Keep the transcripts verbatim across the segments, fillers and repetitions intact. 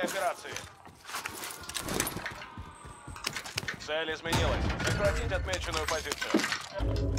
Продолжение операции. Цель изменилась. Сократить отмеченную позицию.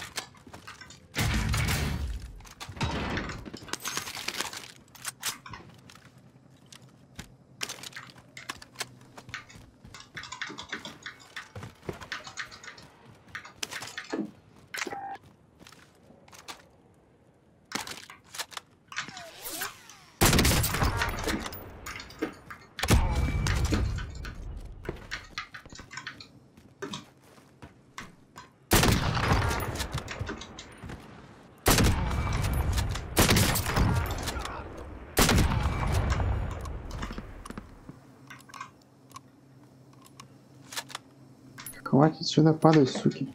Хватит сюда падать, суки.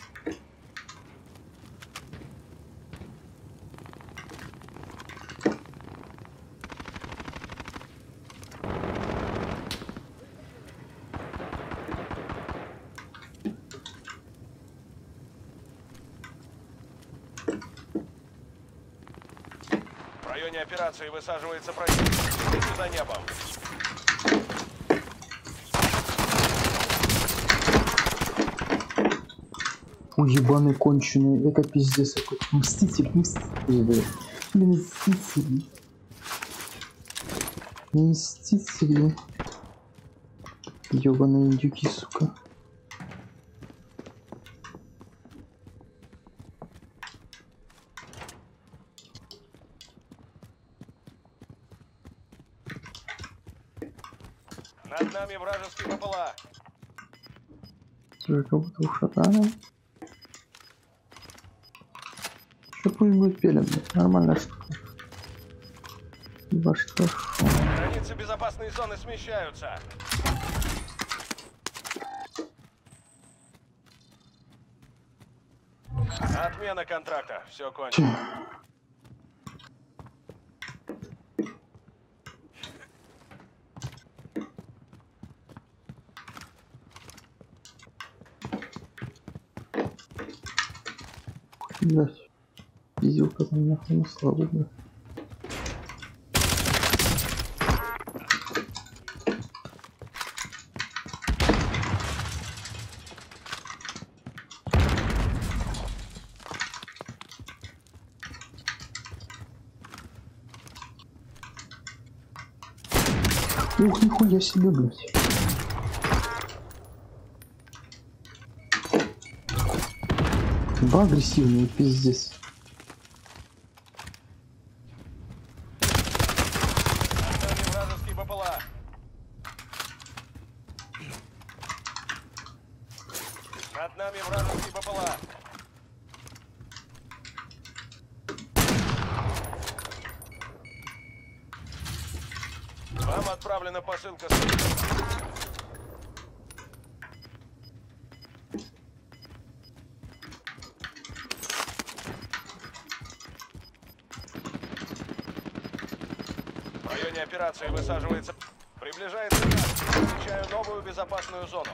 В районе операции высаживается противник. Следи за небом. Уебаный конченый, это пиздец какой. Мститель, мститель, блядь. Мстители. Мстители. Ёбаные индюки, сука. Над нами вражеский БПЛА. Слушай, как будто ушатали. Что пусть будет пелен, блядь. Нормальная штука. Ибо что шо. Границы безопасной зоны смещаются. Отмена контракта. Все кончено. Блядь. Пиздюка там нахуй на славу, блядь. Ух, нихуя себе, блядь. Два агрессивные, пиздец. Над нами вражеский БПЛА. Над нами вражеский БПЛА. Вам отправлена посылка с... В районе операции высаживается... Приближается газ. Встречаю новую безопасную зону.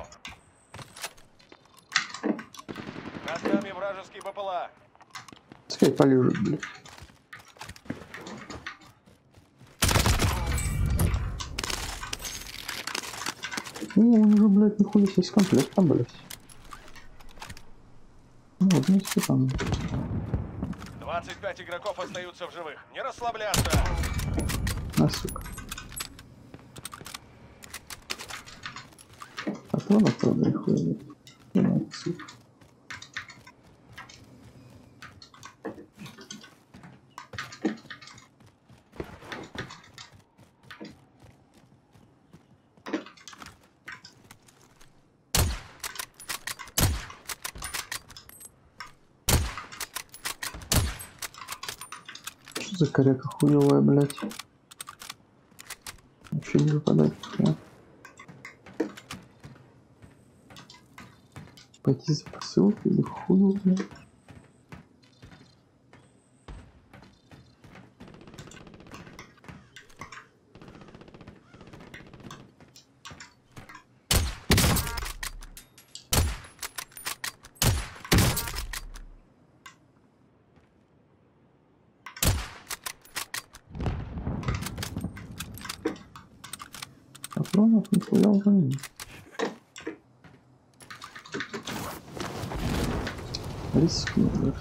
Над нами вражеский БПЛА. Пускай полежит, блядь. Ну, он уже, блядь, нихуя себе с комплектом, блядь. Ну, вот, ну, там. двадцать пять игроков остаются в живых. Не расслабляться. А, сука. Патронов, правда, нихуя нет. Ну, сука. Что за коряка хуевая, блядь? Вообще не выпадает. Да? Пойти за посылкой или хуй, блядь? патронов нихуя уже нет. Рискну, блядь.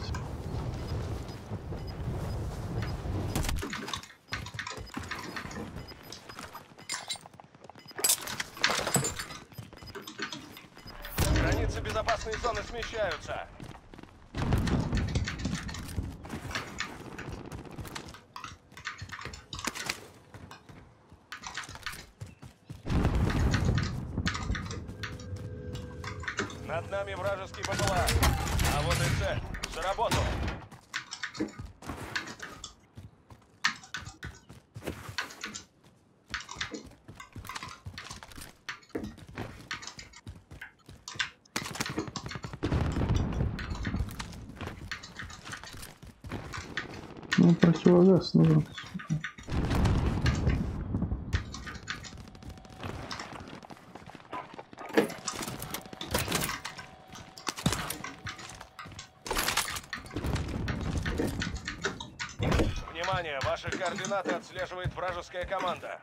Границы безопасной зоны смещаются. Над нами вражеский БПЛА. А вот и цель. Заработал. Ну, противогаз нужен. Внимание, ваши координаты отслеживает вражеская команда.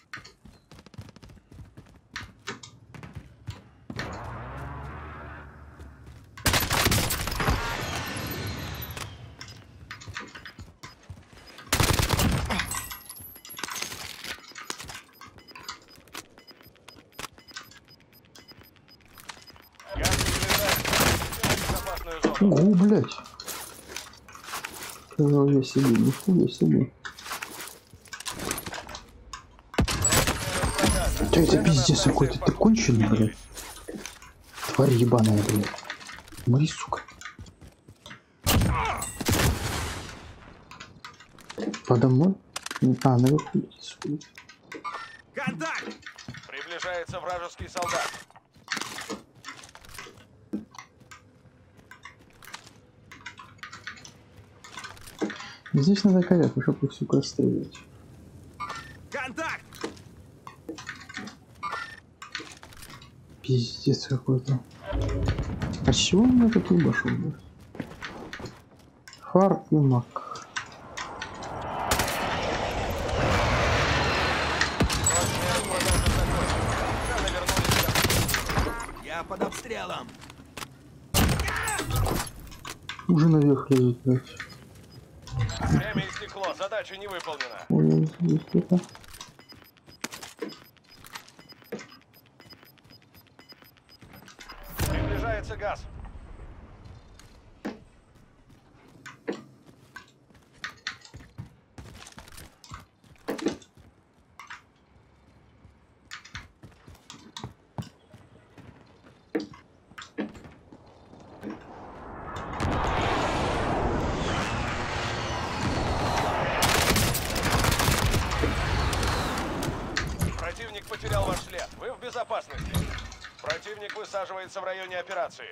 Газ приближается. Безопасную зону. Ого, блядь. Сказал я себе, нихуя себе. Ты это пиздец какой-то, ты конченый, блядь. Тварь ебаная, блядь. Смотри, сука. Подо мной? А, наверху. Контакт! Приближается вражеский солдат. Здесь надо коляку, чтобы их, сука, стрелять. Контакт! Пиздец какой-то. А с чего у меня такой башел? Фар и мак. Я под обстрелом. Уже наверх лезет, блядь. Время истекло, задача не выполнена. Ой, здесь это. Приближается газ. Противник потерял ваш след. Вы в безопасности. Противник высаживается в районе операции.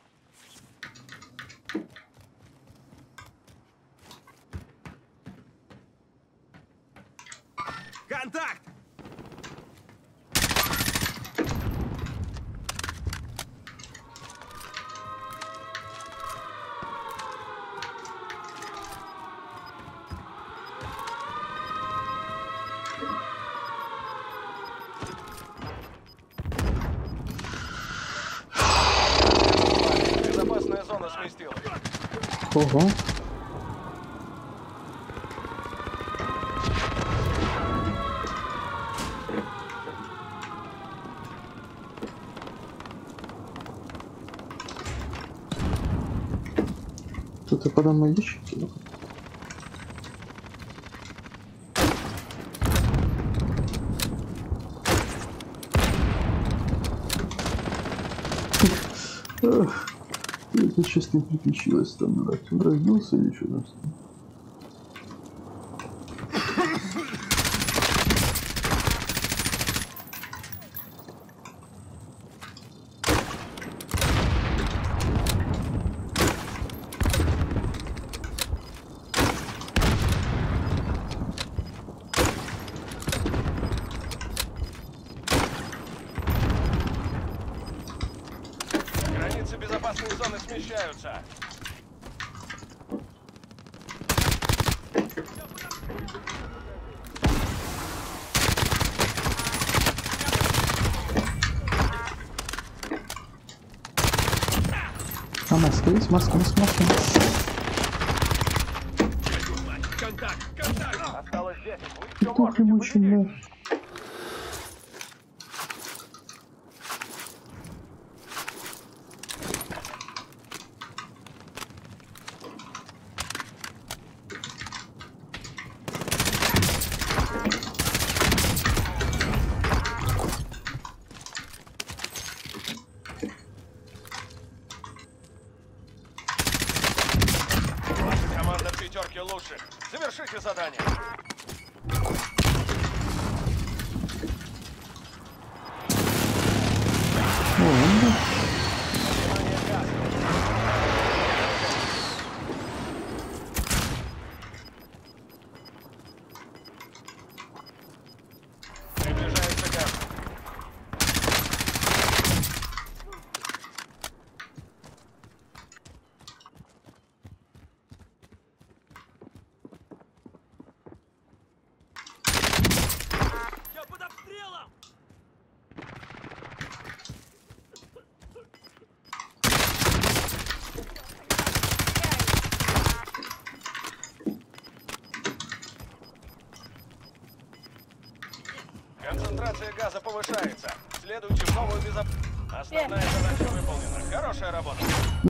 Контакт! Безопасная зона сместилась. Ого. Кто-то подо мной ищет. Ах, это честно приключилось там, брат. Он разбился или что там? Границы безопасной зоны смещаются. Маска, маска, есть маска, маска, маска. Осталось десять. Вы все Петух можете ему победить. чё, Ваша команда в пятерке лучших. Завершите задание. О, он да. Внимание, газ. Приближается газ. Я под обстрелом! Концентрация газа повышается. Следуйте в новую безопасность. Основная задача выполнена. Хорошая работа.